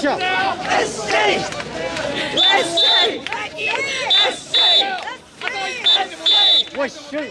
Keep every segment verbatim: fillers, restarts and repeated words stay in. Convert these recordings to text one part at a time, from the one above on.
しょ。おいしょい。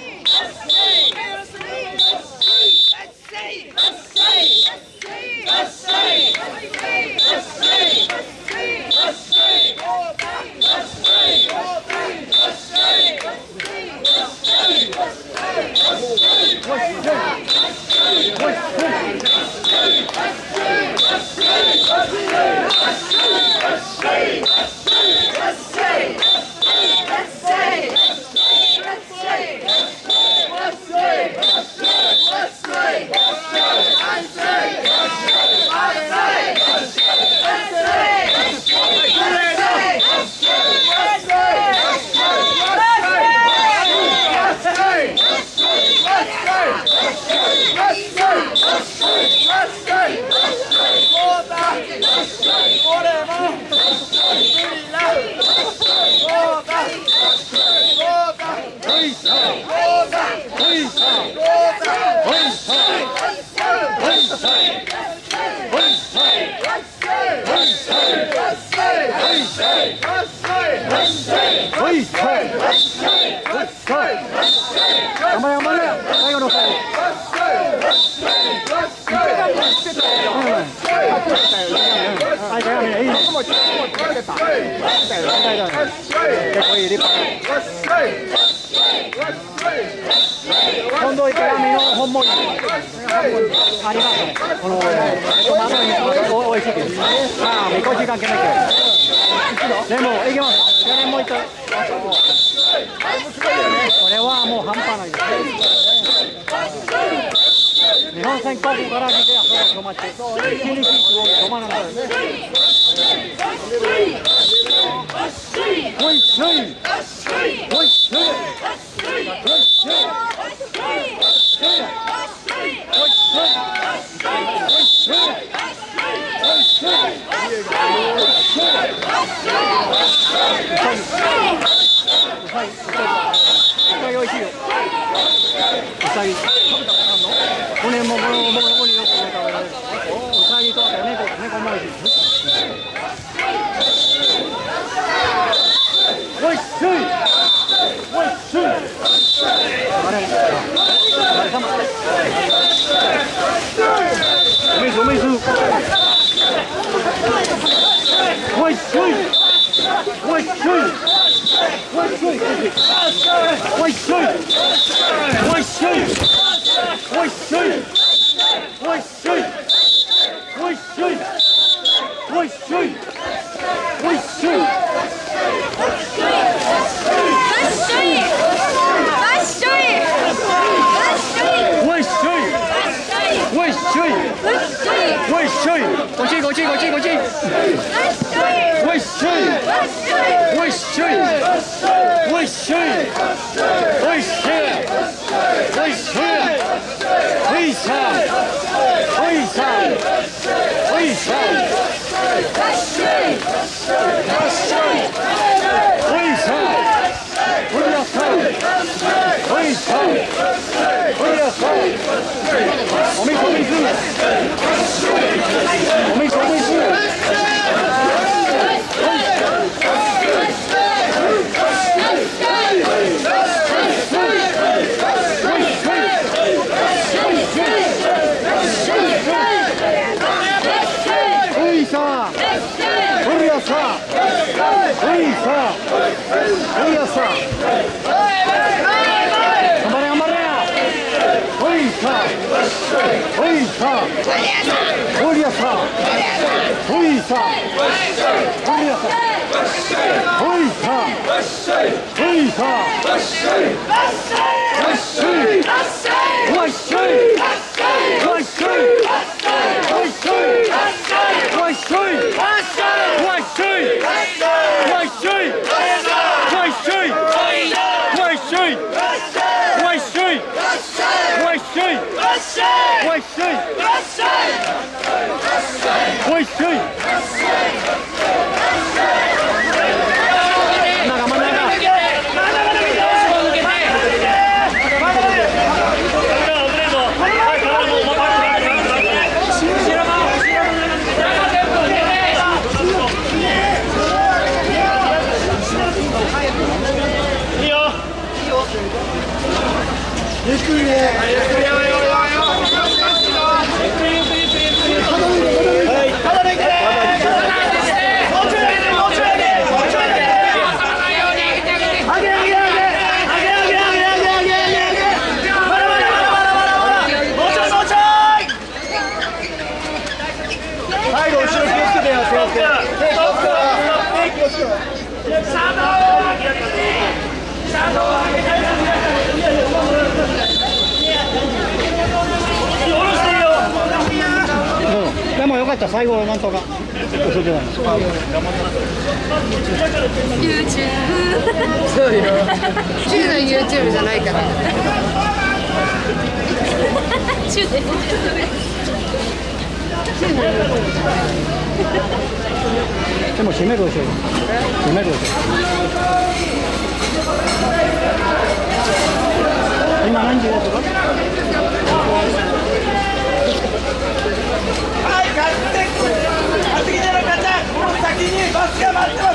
近藤池上の本物ありますね。このおいしいです。まあみこし関係なく。でもいけます。去年も行った。これはもう半端ないです。日本戦航空から来て止まって、一日止まらない。おいしい。おいしい。 お最後後ろ気をつけてよ、気をつけて。気をつけろ。でもよかった、最後はなんとか。嘘じゃない。 YouTube。そうよ。中の YouTube じゃないから。中で。 でも閉めるでしょ。閉めるでしょ。今何時ですか？はい、買って、買ってきてる方、この先にバスが待ってます。